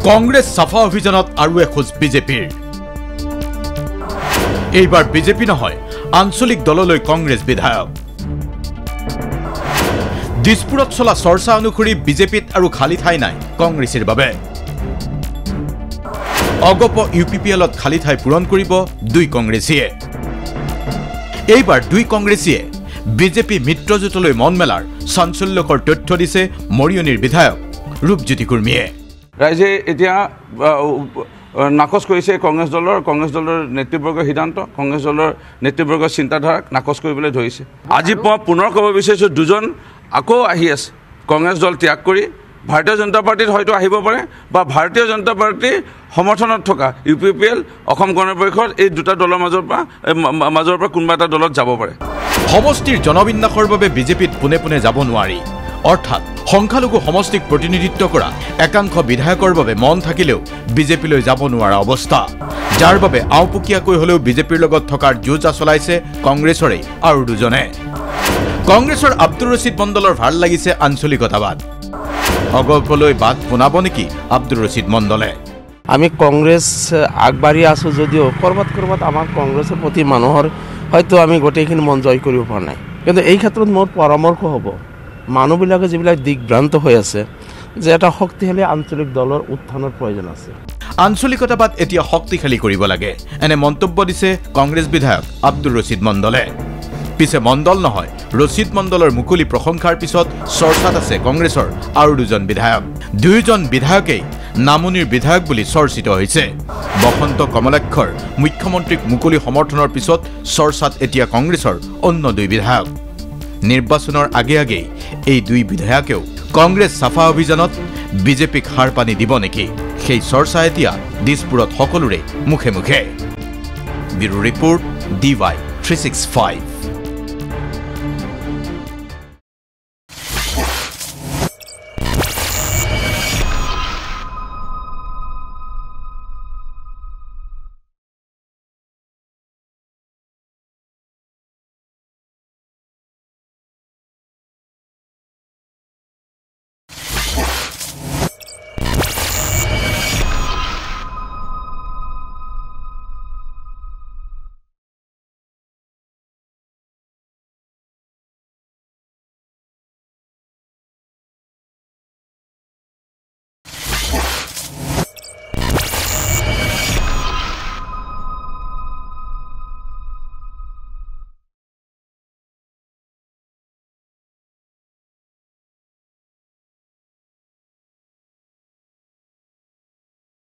কংগ্ৰেছ সাফা অভিযানত আৰু এখোজ বিজেপিৰ এইবাৰ বিজেপি নহয় আঞ্চলিক দললৈ কংগ্ৰেছ বিধায়ক দিছপুৰত চলা চৰ্চা অনুসৰি বিজেপিত আৰু খালী ঠাই নাই কংগ্ৰেছৰ বাবে অগপ ইউপিপিএলত খালী ঠাই পূৰণ কৰিব দুই কংগ্ৰেছীয়ে এইবাৰ দুই কংগ্ৰেছীয়ে বিজেপি মিত্ৰজোঁটলৈ মন মেলাৰ চাঞ্চল্যকৰ তথ্য দিছে মৰিয়নিৰ বিধায়ক ৰূপজ্যোতি কুৰ্মীয়ে ৰাইজে এতিয়া নাকচ কৰিছে কংগ্ৰেছ দলৰ নেতৃবৰ্গৰ সিদ্ধান্ত কংগ্ৰেছ দলৰ নেতৃবৰ্গৰ চিন্তাধাৰাক নাকচ কৰিবলৈ ধৰিছে আজি মই পুনৰ ক'ব বিচাৰিছোঁ দুজন আকৌ আহি আছে কংগ্ৰেছ দল ত্যাগ কৰি ভাৰতীয় জনতা পাৰ্টিত হয়তো আহিব পাৰে বা ভাৰতীয় জনতা পাৰ্টিৰ সমৰ্থনত থকা ইউপিপিএল অসম গণ পৰিষদ এই দুটা দলৰ মাজৰ পৰা কোনোবা এটা দলত যাব পাৰে সমষ্টিৰ জনবিন্যাসৰ বাবে বিজেপিত পোনে পোনে যাব নোৱাৰি অৰ্থাৎ সংখ্যালঘু সমষ্টিক প্ৰতিনিধিত্ব কৰা একাংশ বিধায়কৰ বাবে মন থাকিলেও বিজেপিলৈ যাব নোৱাৰা অৱস্থা যাৰ বাবে আওপকীয়াকৈ হলেও বিজেপিৰ লগত থকাৰ যোজা চলাইছে কংগ্ৰেছৰে আৰু দুজনে কংগ্ৰেছৰ আব্দুৰ ৰছিদ মণ্ডলৰ ভাল লাগিছে আঞ্চলিকতাবাদ অগপলৈ বাদ বনাব নেকি আব্দুৰ ৰছিদ মণ্ডলে আমি কংগ্ৰেছ আগবাঢ়ি আছো যদিও কৰবাত আমাৰ কংগ্ৰেছৰ প্ৰতি মানুহৰ হয়তো আমি গোটেইখিনি মন জয় কৰিব পৰা নাই কিন্তু এই ক্ষেত্ৰত মোৰ পৰামৰ্শ হ'ব মানুহবিলাকে যিবিলাক দিগভ্ৰান্ত হৈ আছে যে এটা শক্তিশালী আঞ্চলিক দলৰ উত্থানৰ প্ৰয়োজন আছে আঞ্চলিকতাবাদ এতিয়া শক্তিশালী কৰিব লাগে এনে মন্তব্য দিছে কংগ্ৰেছ বিধায়ক আব্দুৰ ৰছিদ মণ্ডলে পিছে মণ্ডল নহয় ৰছিদ মণ্ডলৰ মুকলি প্ৰশংসাৰ পিছত চৰ্চাত আছে কংগ্ৰেছৰ আৰু দুজন বিধায়ক দুইজন বিধায়কেই নামনিৰ বিধায়ক বুলি চৰ্চিত হৈছে বসন্ত কমলাক্ষৰ মুখ্যমন্ত্ৰীক মুকলি সমৰ্থনৰ পিছত চৰ্চাত এতিয়া কংগ্ৰেছৰ অন্য দুই বিধায়ক নিৰ্বাচনৰ আগে এই দুই বিধায়কেও কংগ্ৰেছ সাফা অভিযানত বিজেপিক হার পানি দিব নেকি সেই চৰ্চা এতিয়া দিছপুৰত সকলোৰে মুখে মুখে ব্যুৰো ৰিপোৰ্ট DY 365